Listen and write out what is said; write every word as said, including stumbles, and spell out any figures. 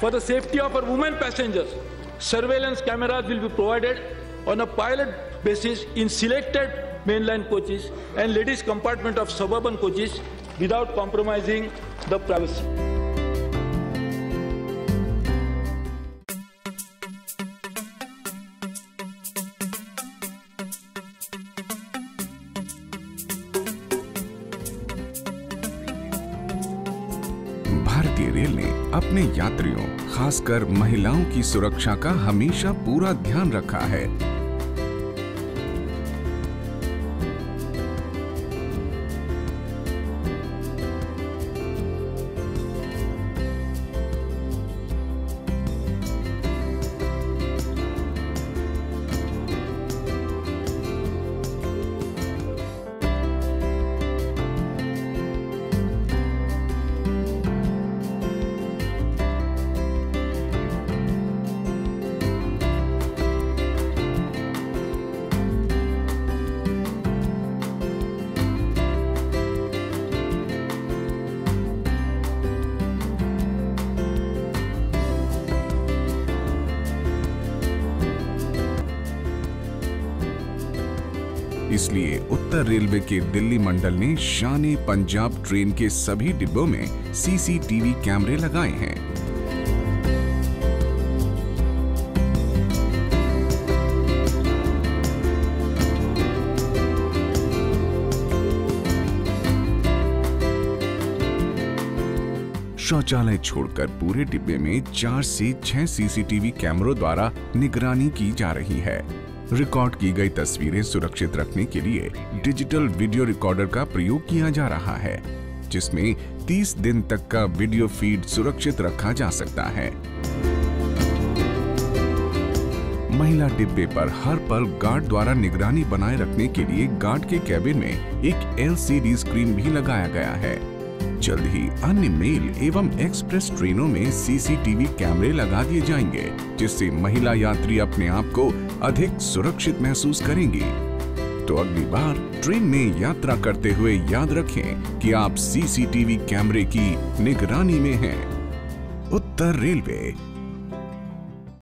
For the safety of our women passengers, surveillance cameras will be provided on a pilot basis in selected mainline coaches and ladies compartment of suburban coaches without compromising the privacy. भारतीय rail ने अपने यात्रियों, खासकर महिलाओं की सुरक्षा का हमेशा पूरा ध्यान रखा है। इसलिए उत्तर रेलवे के दिल्ली मंडल ने शान-ए पंजाब ट्रेन के सभी डिब्बों में सीसीटीवी कैमरे लगाए हैं। शौचालय छोड़कर पूरे डिब्बे में चार से छह सीसीटीवी कैमरों द्वारा निगरानी की जा रही है। रिकॉर्ड की गई तस्वीरें सुरक्षित रखने के लिए डिजिटल वीडियो रिकॉर्डर का प्रयोग किया जा रहा है, जिसमें तीस दिन तक का वीडियो फीड सुरक्षित रखा जा सकता है। महिला डिब्बे पर हर पल गार्ड द्वारा निगरानी बनाए रखने के लिए गार्ड के कैबिन में एक एलसीडी स्क्रीन भी लगाया गया है। जल्द ही अन्य मेल एवं एक्सप्रेस ट्रेनों में सीसीटीवी कैमरे लगा दिए जाएंगे, जिससे महिला यात्री अपने आप को अधिक सुरक्षित महसूस करेंगी। तो अगली बार ट्रेन में यात्रा करते हुए याद रखें कि आप सीसीटीवी कैमरे की निगरानी में हैं। उत्तर रेलवे